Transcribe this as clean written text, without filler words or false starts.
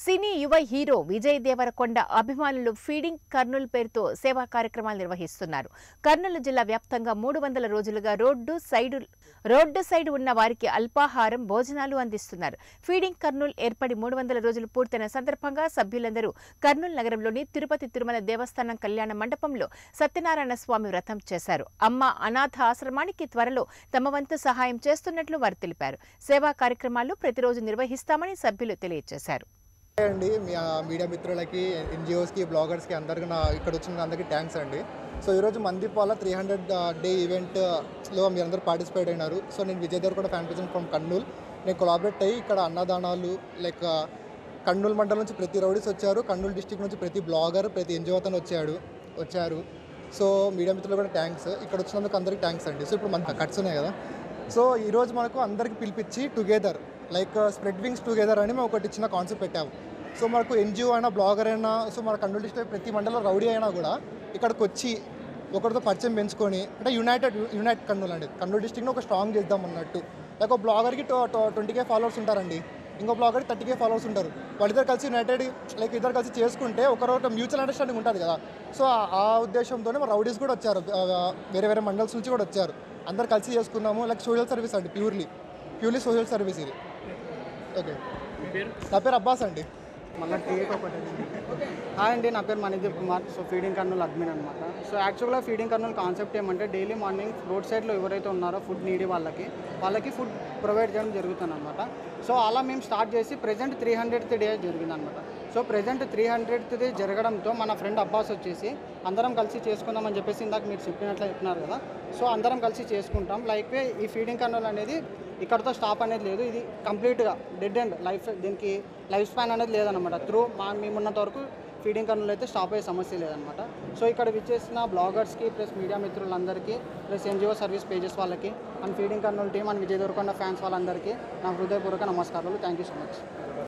సినీ యువ హీరో విజయ్ దేవరకొండ అభిమానులు ఫీడింగ్ కర్నూలు పేరుతో సేవా కార్యక్రమాలు నిర్వహిస్తున్నారు. కర్నూలు జిల్లా వ్యాప్తంగా 300 రోజులుగా రోడ్డు సైడ్ ఉన్న వారికి అల్పాహారం, భోజనాలు అందిస్తున్నారు. ఫీడింగ్ కర్నూలు ఏర్పడి 300 రోజులు పూర్తయిన సందర్భంగా సభ్యులందరూ కర్నూలు నగరంలోని తిరుపతి తిరుమల దేవస్థానం కళ్యాణ మండపంలో సత్యనారాయణ స్వామి వ్రతం చేశారు. అమ్మ అనాథ ఆశ్రమానికి త్వరలో తమ వంతు సహాయం చేస్తున్నట్లు వారు తెలిపారు. సేవా కార్యక్రమాలు ప్రతిరోజు నిర్వహిస్తామని సభ్యులు తెలియజేశారు. అండి మీడియా మిత్రులకి, ఎన్జిఓస్కి, బ్లాగర్స్కి అందరికీ ఇక్కడ వచ్చిన అందరికీ థ్యాంక్స్ అండి. సో ఈరోజు మందిపాల 300 డే ఈవెంట్లో మీరందరూ పార్టిసిపేట్ అయినారు. సో నేను Vijay Devarakonda fan president from Kurnool. నేను కొలాబరేట్ అయ్యి ఇక్కడ అన్నదానాలు లైక్ కర్నూలు మండలం నుంచి ప్రతి రౌడీస్ వచ్చారు, కర్నూలు డిస్టిక్ నుంచి ప్రతి బ్లాగర్, ప్రతి ఎన్జిఓ అతను వచ్చారు. సో మీడియా మిత్రులు కూడా థ్యాంక్స్. ఇక్కడ వచ్చినందుకు అందరికీ థ్యాంక్స్ అండి. సో ఇప్పుడు మనకు కట్స్ ఉన్నాయి కదా, సో ఈరోజు మనకు అందరికి పిలిపించి together like spread wings together అని మేము ఒకటి చిన్న కాన్సెప్ట్ పెట్టాము. సో మనకు ఎన్జిఓ అయినా, బ్లాగర్ అయినా, సో మన కర్నూలు డిస్ట్రిక్ట్ ప్రతి మండలంలో రౌడీ అయినా కూడా ఇక్కడికి వచ్చి ఒకరితో పరిచయం పెంచుకొని, అంటే యునైట్ కర్నూలు అండి, కర్నూలు డిస్ట్రిక్ట్ని ఒక స్ట్రాంగ్ చేద్దాం అన్నట్టు. లైక్ ఒక బ్లాగర్కి 20K ఫాలోవర్స్ ఉంటారండి, ఇంకో బ్లాగర్కి 30K ఫాలోవర్స్ ఉంటారు. వాళ్ళిద్దరు కలిసి యునైటెడ్ లైక్ ఇద్దరు కలిసి చేసుకుంటే ఒకరొకటి మ్యూచువల్ అండర్స్టాండింగ్ ఉంటుంది కదా. సో ఆ ఉద్దేశంతోనే మా రౌడీస్ కూడా వచ్చారు, వేరే మండల్స్ నుంచి కూడా వచ్చారు. అందరు కలిసి చేసుకున్నాము. లైక్ సోషల్ సర్వీస్ అండి, ప్యూర్లీ సోషల్ సర్వీస్ ఇది. ఓకే, నా పేరు అబ్బాస్ అండి. మళ్ళీ టీవీకి ఒకటి హాయ్ అండి, నా పేరు Manideep Kumar. So feeding Kurnool admin అనమాట. సో యాక్చువల్గా ఫీడింగ్ కర్నూలు కాన్సెప్ట్ ఏమంటే డైలీ మార్నింగ్ రోడ్ సైడ్లో ఎవరైతే ఉన్నారో ఫుడ్ నీడీ వాళ్ళకి ఫుడ్ ప్రొవైడ్ చేయడం జరుగుతుంది అనమాట. సో అలా మేము స్టార్ట్ చేసి ప్రెజెంట్ 300th డే జరిగింది అనమాట. సో ప్రెజెంట్ 300th డే జరగడంతో మన ఫ్రెండ్ అబ్బాస్ వచ్చేసి అందరం కలిసి చేసుకుందామని చెప్పేసి ఇందాక మీరు చెప్పినారు కదా. సో అందరం కలిసి చేసుకుంటాం. లైక్ ఈ ఫీడింగ్ కర్నూలు అనేది ఇక్కడతో స్టాప్ అనేది లేదు, ఇది కంప్లీట్గా డెడ్ అండ్ దీనికి లైఫ్ స్పాన్ అనేది లేదనమాట. మేమున్నంత వరకు ఫీడింగ్ కర్నూలు అయితే స్టాప్ అయ్యే సమస్య లేదనమాట. సో ఇక్కడ విచ్చేసిన బ్లాగర్స్కి ప్లస్ మీడియా మిత్రులందరికీ ప్లస్ ఎన్జిఓ సర్వీస్ పేజెస్ వాళ్ళకి and feeding Kurnool team and Vijay Devarakonda fans వాళ్ళందరికీ నా హృదయపూర్వక నమస్కారాలు. Thank you so much.